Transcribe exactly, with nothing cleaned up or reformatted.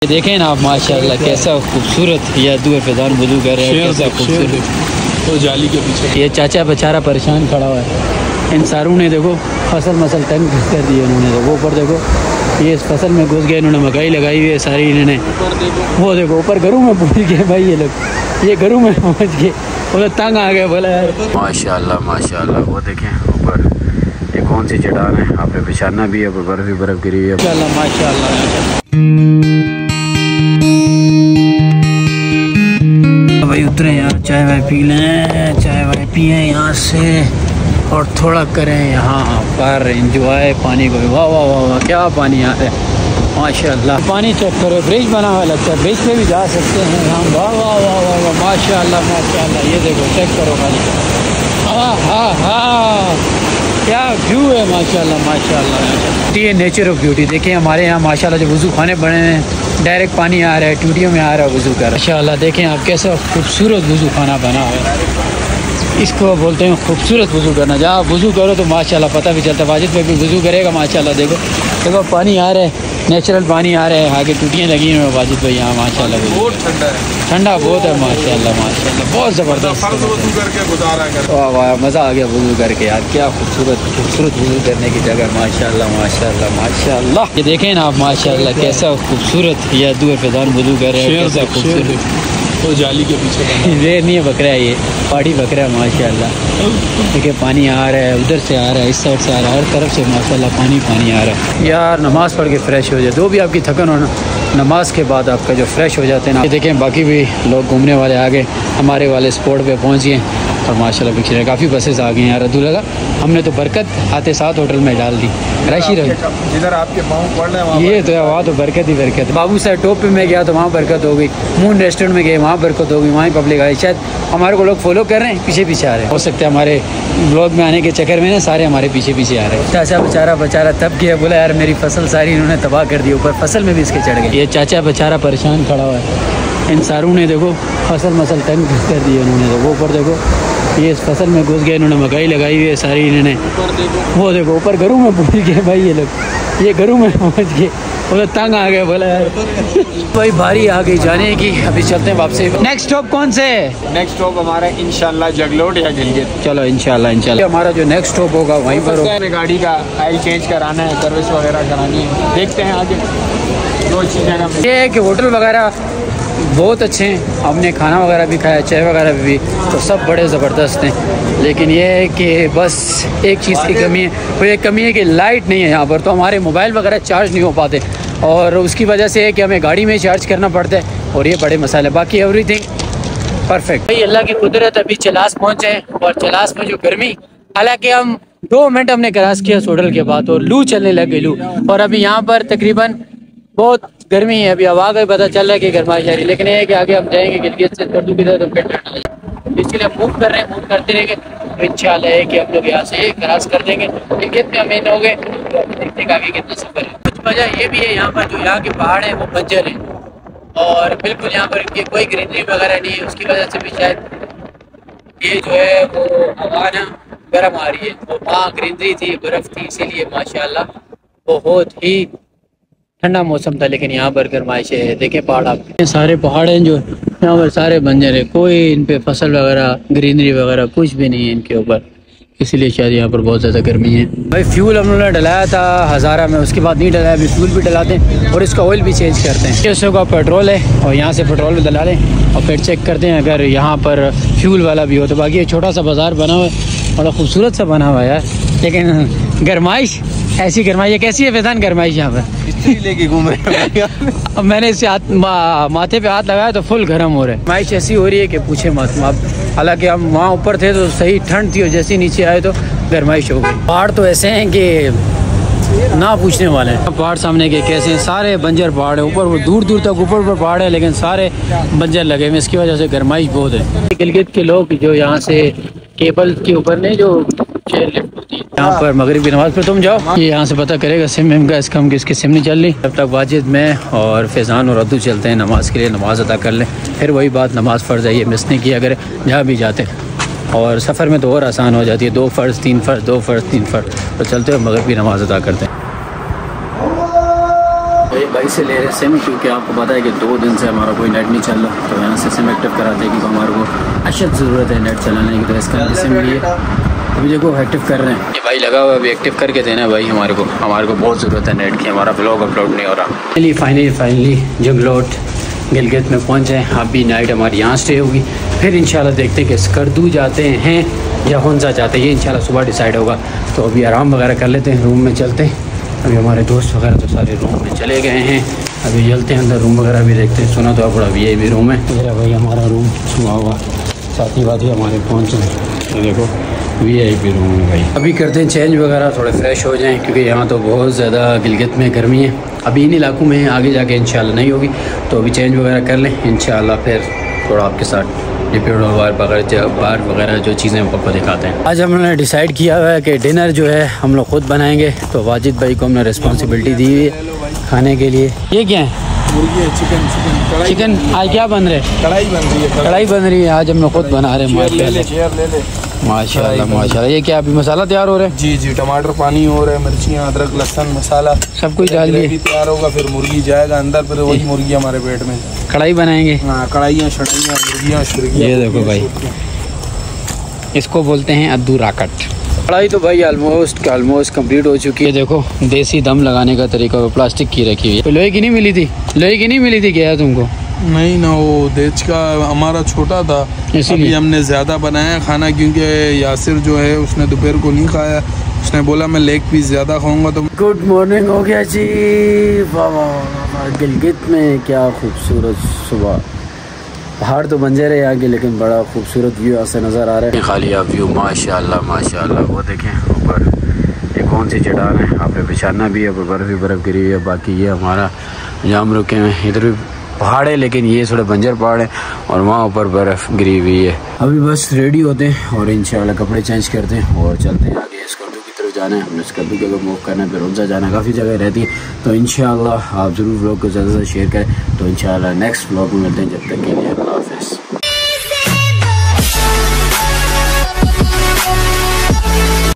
देखें ना आप माशाल्लाह कैसा खूबसूरत यह दुआ फैजान वुज़ू कर रहे हैं, कैसा खूबसूरत। तो जाली के पीछे ये चाचा बेचारा परेशान खड़ा हुआ है। इन सारों ने देखो फसल मसल तंग कर दी उन्होंने। देखो ऊपर देखो ये इस फसल में घुस गए, इन्होंने मकई लगाई हुई है सारी इन्होंने। वो देखो ऊपर घरों में पहुँच गए भाई ये लोग, ये घरों में पहुँच गए, वो तंग आ गए बोला यार। माशाल्लाह माशाल्लाह। वो देखें ऊपर ये कौन सी चट्टान है, आप पे बिछाना भी है, बर्फ ही बर्फ गिरी हुई है। माशाल्लाह माशाल्लाह। भाई उतरे यार, चाय वाय पी लें, चाय वाय पिए यहाँ से और थोड़ा करें यहाँ पर इंजॉय पानी को। वाह वाह वाह वाह क्या पानी यहाँ है माशाल्लाह। पानी चेक करो, ब्रिज बना हुआ लगता है, ब्रिज पे भी जा सकते हैं हम। वाह वाह वाह वाह वाह माशाल्लाह माशाल्लाह। ये देखो चेक करो पानी, हाँ हाँ हाँ क्या व्यू है माशाल्लाह माशाल्लाह। ये नेचर ऑफ ब्यूटी देखिए हमारे यहाँ माशाल्लाह जो वुज़ू खाने बने हैं, डायरेक्ट पानी आ रहा है, टूटियों में आ रहा है वुज़ू का। माशाल्लाह देखें आप कैसा खूबसूरत वुज़ू खाना बना है, इसको बोलते हैं खूबसूरत वुज़ू करना। जहाँ वुज़ू करो तो माशाल्लाह पता भी चलता है। वाजिद में भी वुज़ू करेगा माशाल्लाह। देखो देखो पानी आ रहा है, नेचुरल पानी आ रहा है, आगे टूटियाँ लगी हुई हैं वाजिद भाई यहाँ माशाल्लाह। बहुत ठंडा है, ठंडा बहुत है माशाल्लाह माशाल्लाह, बहुत ज़बरदस्त। वाह वाह मज़ा आ गया वुज़ू करके यार, क्या खूबसूरत खूबसूरत वुज़ू करने की जगह माशाल्लाह माशाल्लाह माशाल्लाह। ये देखें ना आप माशाल्लाह कैसा खूबसूरत यह दुआ फैजान वुज़ू कर रहे हैं, कैसा खूबसूरत। तो जाली के पीछे रेर नहीं है बकरा है, ये पहाड़ी बकरा है माशाल्लाह। देखिए पानी आ रहा है, उधर से आ रहा है, इस साइड से आ रहा है, हर तरफ से माशाल्लाह पानी पानी आ रहा है। यार नमाज़ पढ़ के फ्रेश हो जाए, जो भी आपकी थकन हो ना नमाज के बाद आपका जो फ्रेश हो जाते हैं ना। ये देखें बाकी भी लोग घूमने वाले आ गए, हमारे वाले स्पॉट पे पहुँच गए और माशाल्लाह पिछले काफ़ी बसेस आ गई हैं यार। अब्दुल लगा हमने तो बरकत आते साथ होटल में डाल दी, रशी रही जिधर आपके पाँव पड़ रहे हैं ये तो है, वहाँ तो बरकत ही बरकत। बाबू साहब टॉप पे में गया तो वहाँ बरकत हो गई, मून रेस्टोरेंट में गए वहाँ बरकत हो गई, वहाँ पब्लिक आई। शायद हमारे को लोग फॉलो कर रहे हैं, पीछे पीछे आ रहे हैं, हो सकता है हमारे ब्लॉग में आने के चक्कर में ना सारे हमारे पीछे पीछे आ रहे हैं। चाचा बेचारा बेचारा तब गया, बोला यार मेरी फसल सारी इन्होंने तबाह कर दी, ऊपर फसल में भी इसके चढ़ गए। ये चाचा बेचारा परेशान खड़ा हुआ है। इन सारों ने देखो फसल मसल तंग कर दी उन्होंने। देखो ऊपर देखो ये इस फसल में घुस गए, इन्होंने मकई लगाई हुई है सारी इन्होंने। वो देखो ऊपर घरों में पहुँच गए भाई ये लोग, ये घरों में पहुँच गए, वो तंग आ गए बोला यार। भाई बारी आ गई जाने की, अभी चलते हैं वापसी। नेक्स्ट स्टॉप कौन से है? नेक्स्ट स्टॉप हमारा इंशाल्लाह जगलोट या गिलगित। चलो इंशाल्लाह इंशाल्लाह हमारा जो नेक्स्ट स्टॉप होगा वहीं पर होगा। गाड़ी का ऑयल चेंज कराना है, सर्विस वगैरह करानी है, देखते हैं आगे दो चीज़ें। ये है कि होटल वगैरह बहुत अच्छे हैं, हमने खाना वगैरह भी खाया, चाय वगैरह भी, तो सब बड़े ज़बरदस्त हैं। लेकिन ये है कि बस एक चीज़ की कमी है, वो एक कमी है कि लाइट नहीं है यहाँ पर, तो हमारे मोबाइल वगैरह चार्ज नहीं हो पाते और उसकी वजह से है कि हमें गाड़ी में चार्ज करना पड़ता है और ये बड़े मसाले। बाकी एवरीथिंग परफेक्ट। भाई अल्लाह की कुदरत, अभी चलास पहुँचे और चलास में जो गर्मी, हालांकि हम दो मिनट हमने क्रॉस किया होटल के बाद और लू चलने लग गई लू, और अभी यहाँ पर तकरीबन बहुत गर्मी है। अभी हवा का भी पता चल रहा है कि गर्माइश आ रही है, लेकिन ये है कि आगे हम जाएंगे गिलगित से तर्दू की तरफ, तो इसलिए मूव कर रहे हैं, मूव करते रहेंगे। तो इंशाल्लाह है कि हम लोग यहाँ से क्रॉस कर देंगे, गिलगित में हमें हो गए तो देखते हैं आगे कितना सफर है। कुछ वजह ये भी है यहाँ पर जो यहाँ के पहाड़ हैं वो बंजर हैं और बिल्कुल यहाँ पर इनकी कोई ग्रीनरी वगैरह नहीं है, उसकी वजह से भी शायद ये जो है वो हवा ना गर्म आ रही है। वो वहाँ ग्रीनरी थी, बर्फ़ थी, इसीलिए माशाल्लाह बहुत ही ठंडा मौसम था, लेकिन यहाँ पर गर्माइश है। देखें पहाड़, आप सारे पहाड़ हैं जो यहाँ पर सारे बंजर है, कोई इन पे फसल वगैरह ग्रीनरी वगैरह कुछ भी नहीं है इनके ऊपर, इसीलिए शायद यहाँ पर बहुत ज़्यादा गर्मी है। भाई फ्यूल हम लोगों ने डलाया था हज़ारा में, उसके बाद नहीं डलाया, अभी फ्यूल भी डलाते हैं और इसका ऑयल भी चेंज करते हैं। छः सौ का पेट्रोल है और यहाँ से पेट्रोल भी डला लें और फिर चेक करते हैं अगर यहाँ पर फ्यूल वाला भी हो तो। बाकी ये छोटा सा बाज़ार बना हुआ है, बड़ा खूबसूरत सा बना हुआ है यार, लेकिन गर्माइश ऐसी गर्माइश है। कैसी है फैजान गर्माइश यहाँ पर? लेके घूम रहे अब मैंने इससे हाथ मा, माथे पे हाथ लगाया तो फुल गर्म हो रहा है। गर्माइश ऐसी हो रही है कि पूछे मत। अब हालांकि हम वहाँ ऊपर थे तो सही ठंड थी और जैसे नीचे आए तो गर्माइश हो गई। पहाड़ तो ऐसे हैं कि ना पूछने वाले हैं। पहाड़ सामने के कैसे हैं, सारे बंजर पहाड़ है, ऊपर वो दूर दूर तक ऊपर ऊपर पहाड़ है, लेकिन सारे बंजर लगे हुए, इसकी वजह से गर्माइश बहुत है। गिलगित के लोग जो यहाँ से केबल के ऊपर नहीं जो चेयर लिफ्ट होती है, यहाँ पर मगरिब की नमाज पर तुम जाओ, ये यहाँ से पता करेगा सिम विम का, इसका हम किसकी सिम नहीं चल रही। तब तक वाजिद में और फैज़ान और अद्दू चलते हैं नमाज के लिए, नमाज अदा कर लें। फिर वही बात, नमाज फ़र्ज़ है, ये मिस नहीं किया अगर जहाँ भी जाते, और सफ़र में तो और आसान हो जाती है, दो फ़र्ज़ तीन फ़र्ज़ दो फ़र्ज़ तीन फ़र्ज़, तो चलते हुए मगरिब की नमाज अदा करते हैं। भाई भाई से ले रहे सिम, क्योंकि आपको पता है कि दो दिन से हमारा कोई नेट नहीं चल रहा, तो यहाँ से सिम एक्टिव कराते हैं क्योंकि हमारे को अशद ज़रूरत है नेट चलाने की। तो इसका सिम लिए अभी देखो एक्टिव कर रहे हैं। ये भाई लगा हुआ है, अभी एक्टिव करके देना भाई हमारे को, हमारे को बहुत ज़रूरत है नेट की, हमारा ब्लॉग अपलोड नहीं हो रहा। Finally finally finally Jaglot Gilgit में पहुँचे हैं। अभी नाइट हमारी यहाँ स्टे होगी, फिर इंशाल्लाह देखते हैं कि स्कर्दू जाते हैं या हुंजा जाते हैं, ये इंशाल्लाह सुबह डिसाइड होगा। तो अभी आराम वगैरह कर लेते हैं, रूम में चलते हैं। अभी हमारे दोस्त वगैरह तो सारे रूम में चले गए हैं, अभी चलते हैं अंदर, रूम वगैरह भी देखते हैं। सुना तो बड़ा वी आई पी रूम है मेरा भाई, हमारा रूम सुना हुआ साथी वाथी हमारे पहुँच रहे। तो देखो वी आई पी रूम है भाई। अभी करते हैं चेंज वगैरह, थोड़े फ्रेश हो जाएं, क्योंकि यहाँ तो बहुत ज़्यादा गिलगित में गर्मी है। अभी इन इलाकों में आगे जाके इंशाल्लाह नहीं होगी, तो अभी चेंज वगैरह कर लें इंशाल्लाह, फिर थोड़ा आपके साथ डिपेंड बार वगैरह बार वगैरह जो चीज़ें हम आपको दिखाते हैं। आज हमने डिसाइड किया हुआ है कि डिनर जो है हम लोग खुद बनाएंगे, तो वाजिद भाई को हमने रिस्पॉन्सिबिलिटी दी हुई है खाने के लिए। ये क्या है? मुर्गी है, चिकन चिकन चिकन। आज क्या बन रहे हैं? कढ़ाई बन रही है। कढ़ाई बन रही है, आज हम लोग खुद बना रहे हैं माशाल्लाह माशाल्लाह माशाल्लाह। ये क्या अभी मसाला तैयार हो रहा है? जी जी, टमाटर पानी हो रहा है, मिर्चियाँ अदरक लहसुन मसाला सब कुछ डाल दिए, तैयार होगा, फिर मुर्गी जाएगा अंदर, फिर वही मुर्गी हमारे पेट में। कढ़ाई बनाएंगे। हाँ, कढ़ाइयाँ शढ़ाइयाँ मुर्गियाँ शुर्गियाँ। ये देखो भाई, इसको बोलते हैं अद्दू राकट। कढ़ाई तो भाई ऑलमोस्ट ऑलमोस्ट कंप्लीट हो चुकी है। देखो देसी दम लगाने का तरीका, वो प्लास्टिक की रखी हुई है। लोहे की नहीं मिली थी? लोहे की नहीं मिली थी क्या तुमको? नहीं ना, वो देश का हमारा छोटा था, इसलिए हमने ज़्यादा बनाया खाना, क्योंकि यासिर जो है उसने दोपहर को नहीं खाया, उसने बोला मैं लेग पीस ज़्यादा खाऊंगा। तो गुड मॉर्निंग हो गया जी। वाह वाह, गिलगित में क्या खूबसूरत सुबह। पहाड़ तो बंजर है यहाँ के, लेकिन बड़ा खूबसूरत व्यू यहाँ से नज़र आ रहा है। खाली आप व्यू माशाल्लाह माशाल्लाह। वो देखें ऊपर ये कौन सी चट्टान है, आपने पहचानना भी है, बर्फ़ ही बर्फ़ गिरी हुई है। बाकी ये हमारा जहाँ हम रुके हैं इधर भी पहाड़ है, लेकिन ये थोड़े बंजर पहाड़ है और वहाँ ऊपर बर्फ़ गिरी हुई है। अभी बस रेडी होते हैं और इंशाल्लाह कपड़े चेंज करते हैं और चलते हैं आगे। स्कर्दू की तरफ जाना है, हमने स्कर्दू के अगर मूव करना है, फिर उनसे जाना, काफ़ी जगह रहती है। तो इंशाल्लाह आप ज़रूर व्लॉग को ज़्यादा से शेयर करें। तो इंशाल्लाह नेक्स्ट व्लॉग में मिलते हैं, जब तक के लिए अल्लाह हाफ़िज़।